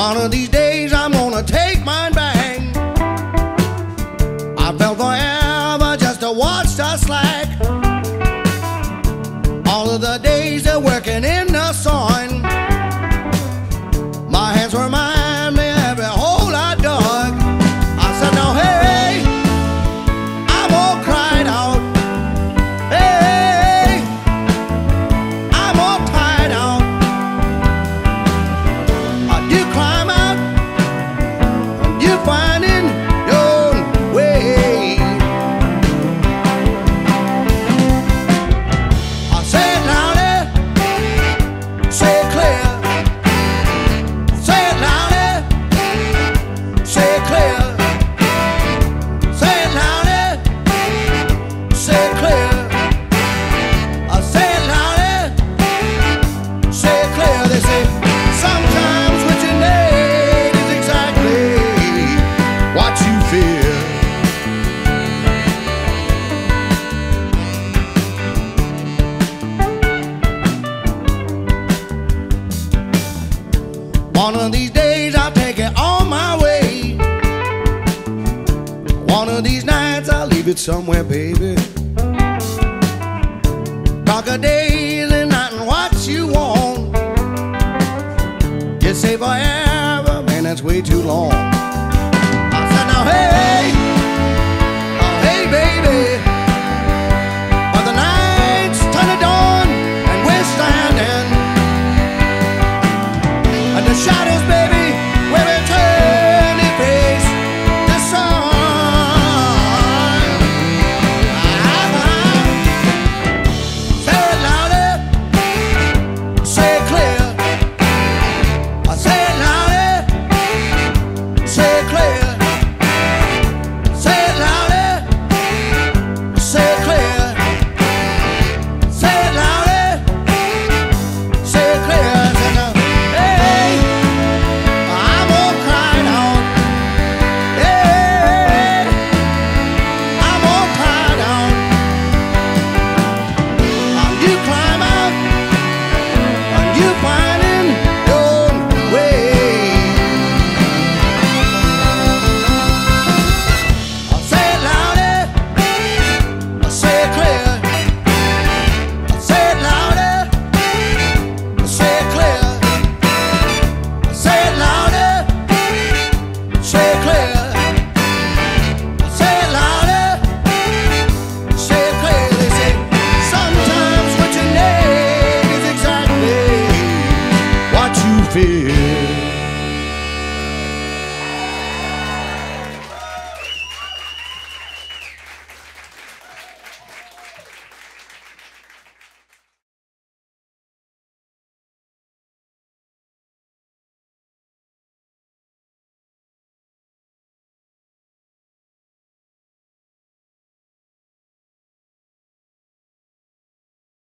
One of these days I'm gonna take mine back. I felt forever just to watch the slack. All of the days they're working in the sun. My hands remind me of every hole I dug. I said, now hey, I'm all cried out. Hey, I'm all tired out. You climb out, you finding your way. I say it louder, say it clear. Say it louder, say it clear. Say it louder, say it clear. I say it louder, say it clear. They say sometimes what you need is exactly what you fear. One of these days I'll take it on my way. One of these nights I'll leave it somewhere, baby. Darker days and not what you want. You say forever, man, that's way too long. I said, now hey,